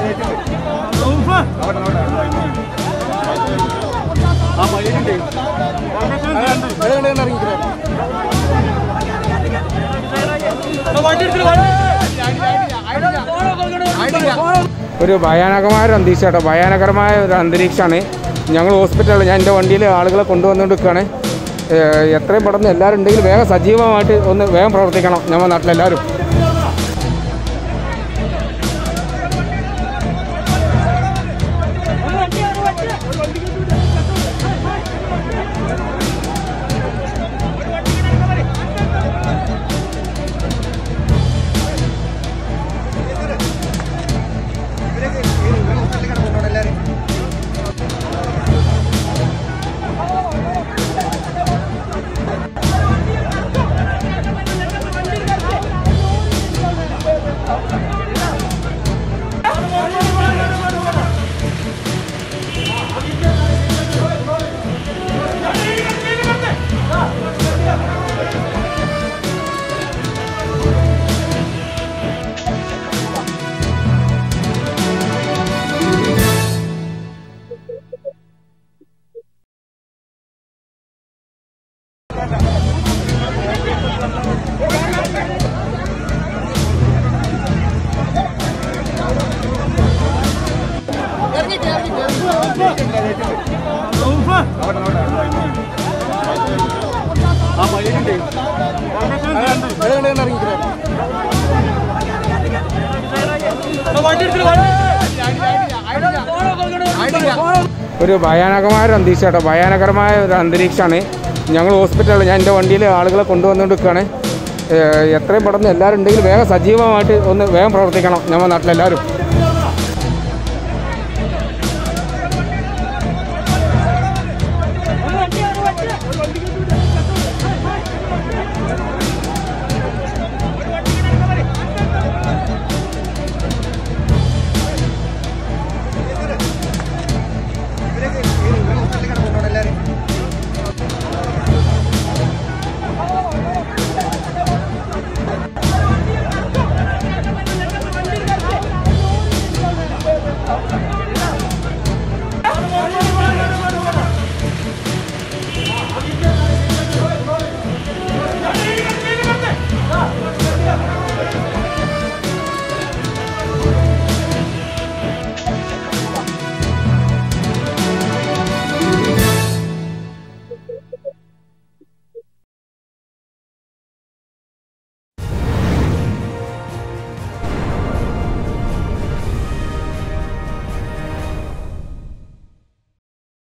ഒരു ഭയാനകമായ ഒരു അന്തരീക്ഷമാണ്, ഭയാനകരമായ ഒരു അന്തരീക്ഷമാണ്. ഞങ്ങൾ ഹോസ്പിറ്റലിൽ ഞാൻ എൻ്റെ വണ്ടിയിൽ ആളുകളെ കൊണ്ടുവന്നുകൊണ്ടിരിക്കുകയാണ്. എത്രയും പെട്ടെന്ന് എല്ലാവരും ഉണ്ടെങ്കിൽ വേഗം സജീവമായിട്ട് ഒന്ന് വേഗം പ്രവർത്തിക്കണം നമ്മുടെ നാട്ടിലെല്ലാവരും. ഒരു ഭയാനകമായ ഒരു അന്തരീക്ഷമാണ്, ഭയാനകരമായ ഒരു അന്തരീക്ഷമാണ്. ഞങ്ങൾ ഹോസ്പിറ്റലിൽ ഞാൻ എൻ്റെ വണ്ടിയിൽ ആളുകളെ കൊണ്ടുവന്നുകൊണ്ടിരിക്കുകയാണ്. എത്രയും പെട്ടെന്ന് എല്ലാവരും ഉണ്ടെങ്കിൽ വേഗം സജീവമായിട്ട് ഒന്ന് വേഗം പ്രവർത്തിക്കണം നമ്മുടെ നാട്ടിലെല്ലാവരും.